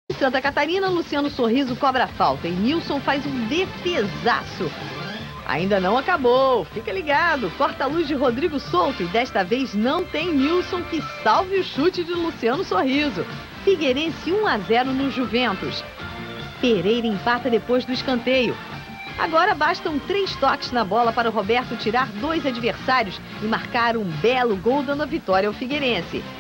Santa Catarina, Luciano Sorriso cobra a falta e Nilson faz um defesaço. Ainda não acabou, fica ligado, corta a luz de Rodrigo Souto e desta vez não tem Nilson que salve o chute de Luciano Sorriso. Figueirense 1-0 no Juventus. Pereira empata depois do escanteio. Agora bastam 3 toques na bola para o Roberto tirar 2 adversários e marcar um belo gol dando a vitória ao Figueirense.